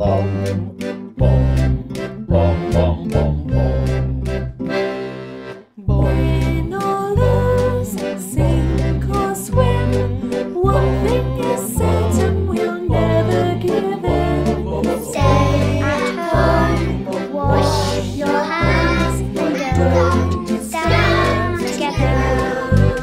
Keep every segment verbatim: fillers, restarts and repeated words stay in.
bum, bum, bum, bum, bum, bum. Win or lose, sink or swim, one thing is certain, we'll never give in. Stay at home, wash your hands, and don't stand together.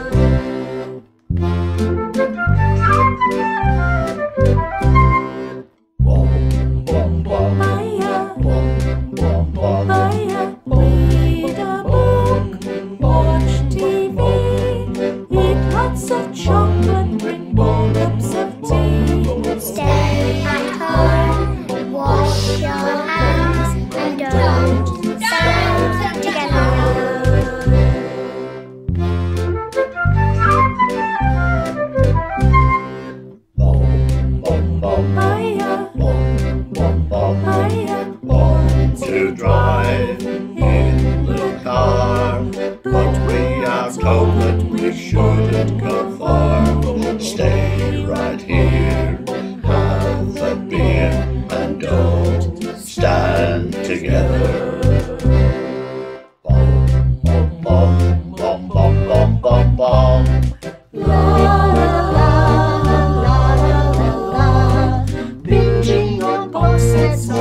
Bum, bum, bum, Hiya, bum, bum, bum. hiya, read a book, watch T V, eat lots of chocolate, drink more cups of tea. Stay at home, wash your hands, and don't stand together. Bum, bum, bum, Hiya, bum, bum, bum. hiya, Want to drive in the car, but we are told that we shouldn't go far. Stay right here, have a beer, and don't stand together. Bum, bum, bum, bum, bum, bum, bum, bum. la la la la la la la, binging on box sets